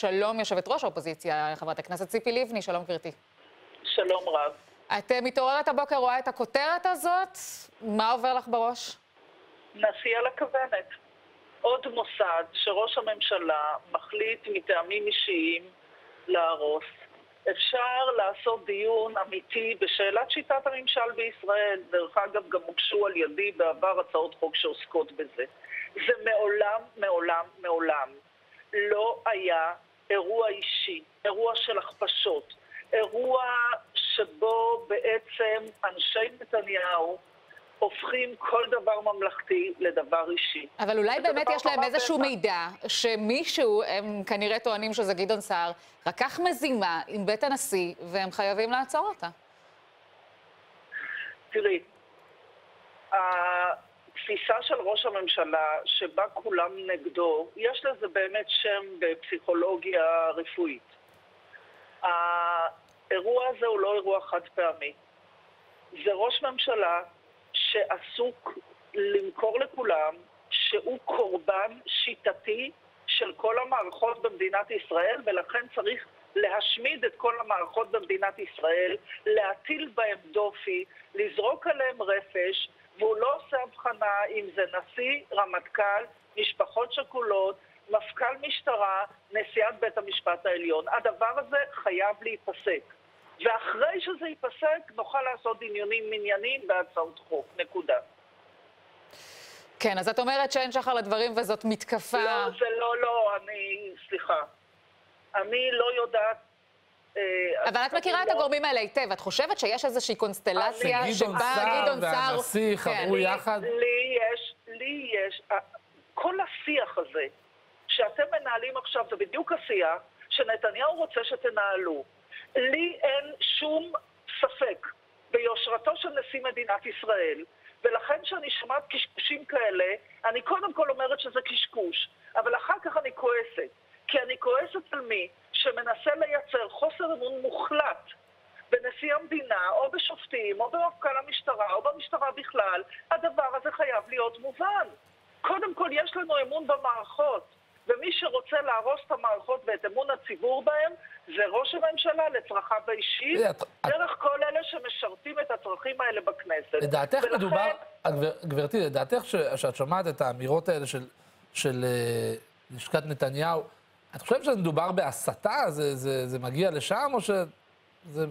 שלום יושבת ראש האופוזיציה, חברת הכנסת ציפי לבני, שלום גברתי. שלום רב. את מתעוררת הבוקר, רואה את הכותרת הזאת, מה עובר לך בראש? נשיא על הכוונת. עוד מוסד שראש הממשלה מחליט מטעמים אישיים להרוס. אפשר לעשות דיון אמיתי בשאלת שיטת הממשל בישראל. דרך אגב, גם הוגשו על ידי בעבר הצעות חוק שעוסקות בזה. זה מעולם לא היה אירוע אישי, אירוע של הכפשות, אירוע שבו בעצם אנשי נתניהו הופכים כל דבר ממלכתי לדבר אישי. אבל אולי באמת יש להם איזשהו מידע שמישהו, הם כנראה טוענים שזה גדעון סער, רקח מזימה עם בית הנשיא והם חייבים לעצור אותה. תראי, התפיסה של ראש הממשלה שבה כולם נגדו, יש לזה באמת שם בפסיכולוגיה רפואית. האירוע הזה הוא לא אירוע חד פעמי. זה ראש ממשלה שעסוק למכור לכולם שהוא קורבן שיטתי של כל המערכות במדינת ישראל, ולכן צריך להשמיד את כל המערכות במדינת ישראל, להטיל בהם דופי, לזרוק עליהם רפש, והוא לא עושה הבחנה אם זה נשיא, רמטכ"ל, משפחות שכולות, מפכ"ל משטרה, נשיאת בית המשפט העליון. הדבר הזה חייב להיפסק. ואחרי שזה ייפסק, נוכל לעשות עניונים מניינים בהצעות חוק. נקודה. כן, אז את אומרת שאין שחר לדברים וזאת מתקפה... לא, זה לא, סליחה. אני לא יודעת... אבל את מכירה את הגורמים האלה היטב. את חושבת שיש איזושהי קונסטלציה שבה גדעון סער והנשיא חברו יחד? לי יש... כל השיח הזה שאתם מנהלים עכשיו, זה בדיוק השיח שנתניהו רוצה שתנהלו. לי אין שום ספק ביושרתו של נשיא מדינת ישראל, ולכן שאני שומעת קשקושים כאלה, אני קודם כל אומרת שזה קשקוש, אבל אחר כך אני כועסת. כי אני כועסת על מי שמנסה לייצר חוסר אמון מוחלט בנשיא המדינה, או בשופטים, או במפכ"ל המשטרה, או במשטרה בכלל. הדבר הזה חייב להיות מובן. קודם כל יש לנו אמון במערכות, ומי שרוצה להרוס את המערכות ואת אמון הציבור בהם, זה ראש הממשלה לצרכיו האישיים, דרך כל אלה שמשרתים את הצרכים האלה בכנסת. לדעתך מדובר, גברתי, לדעתך שאת שומעת את האמירות האלה של לשכת נתניהו, את חושבת שמדובר בהסתה? זה מגיע לשם או שזה...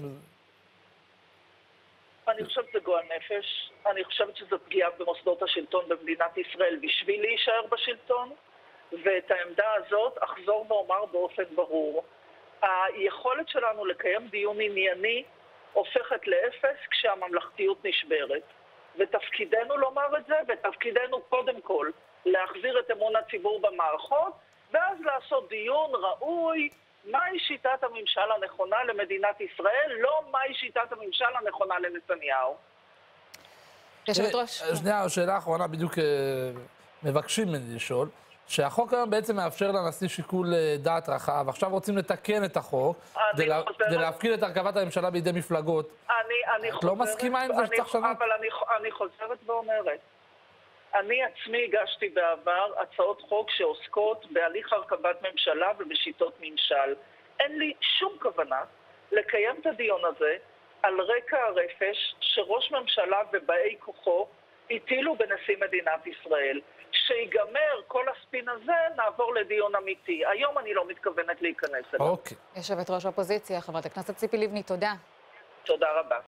אני חושבת שזה גועל נפש. אני חושבת שזו פגיעה במוסדות השלטון במדינת ישראל בשביל להישאר בשלטון, ואת העמדה הזאת אחזור ואומר באופן ברור. היכולת שלנו לקיים דיון ענייני הופכת לאפס כשהממלכתיות נשברת. ותפקידנו לומר את זה, ותפקידנו קודם כל להחזיר את אמון הציבור במערכות, ואז לעשות דיון ראוי, מהי שיטת הממשל הנכונה למדינת ישראל, לא מהי שיטת הממשל הנכונה לנתניהו. יושבת ראש. שנייה, השאלה האחרונה בדיוק מבקשים ממני לשאול, שהחוק היום בעצם מאפשר לנשיא שיקול דעת רחב, עכשיו רוצים לתקן את החוק, כדי להפקיד את הרכבת הממשלה בידי מפלגות. את לא מסכימה עם זה שצריך לשנות? אבל אני חוזרת ואומרת, אני עצמי הגשתי בעבר הצעות חוק שעוסקות בהליך הרכבת ממשלה ובשיטות ממשל. אין לי שום כוונה לקיים את הדיון הזה על רקע הרפש שראש ממשלה ובאי כוחו הטילו בנשיא מדינת ישראל. שיגמר כל הספין הזה, נעבור לדיון אמיתי. היום אני לא מתכוונת להיכנס אליו. אוקיי. יושבת ראש האופוזיציה, חברת הכנסת ציפי לבני, תודה. תודה רבה.